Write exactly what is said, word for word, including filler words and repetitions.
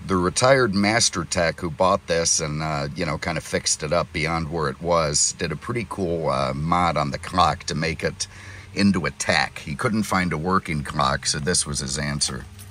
The retired master tech who bought this and, uh, you know, kind of fixed it up beyond where it was, did a pretty cool uh, mod on the clock to make it into a tach. He couldn't find a working clock, so this was his answer.